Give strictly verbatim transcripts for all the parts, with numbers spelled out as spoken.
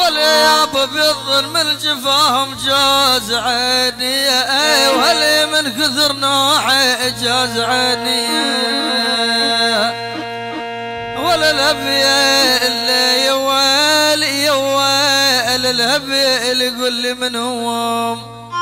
والياب بيض من جفاهم جاز عيني، وهلي من كثر نوحي جاز عيني. ولا الهبي اللي يوالي يوال الهبي اللي يقول لي من هو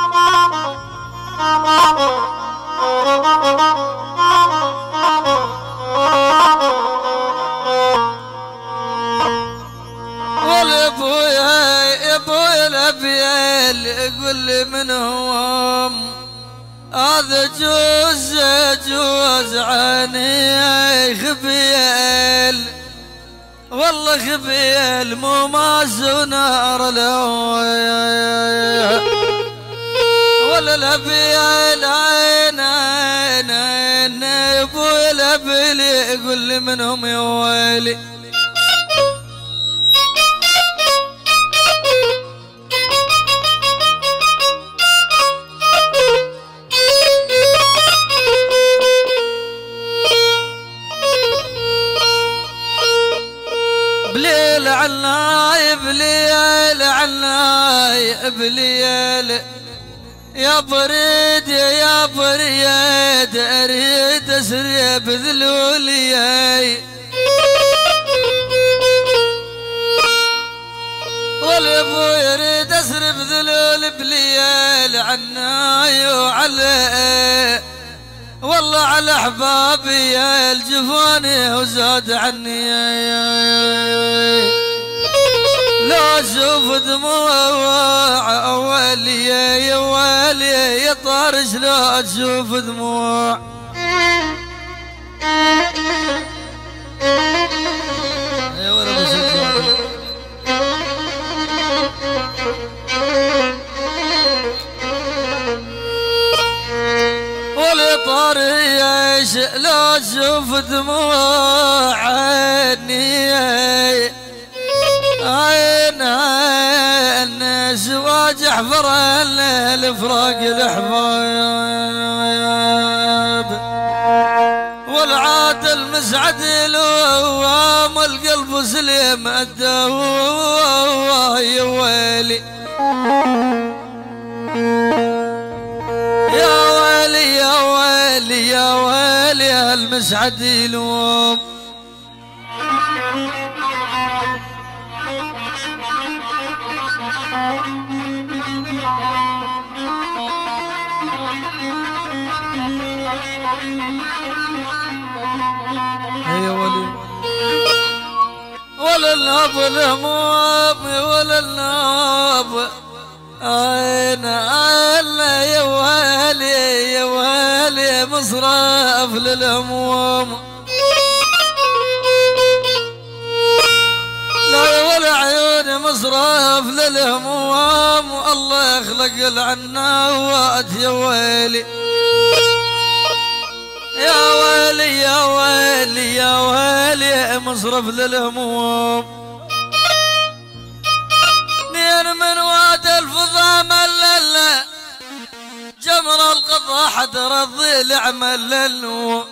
والابويا يا ابويا الهبي اللي يقول لي من هو هذا جوز جوز عيني خبيل، والله خبيل مو ماس ونار الهوى. ولا الهبيل عين عين عين ابوي الهبيل يقول لي منهم يا ويلي. بليل عناي بليل عناي بليل يا بريد يا بريد اريد اسري بذلولي. والابو يريد اسري بذلول بليل عناي وعلي، والله على احبابي يا الجفاني وزاد عني. لا اشوف دموع اولي يا ويلي يا طارش لا تشوف دموع. يا ولد طريش لا تشوف دموع عيني عين عين زواج احفر الفراق الاحباب. والعاد المسعد الوام القلب سليم الدوا يا ويلي يا ويلي يا ويلي يا ويلي المسعد يلوم. يا ولي ولا الناب الهموم ولا الناب عين عين يا ويلي يا ويلي مصرف للهموم. لا ولا عيوني مصرف للهموم، والله يخلق العناوات يا ويلي يا ويلي يا ويلي يا ويلي مصرف للهموم. نين من واد الفضا ملل جمر القضاء حد رضي العمل للنوم.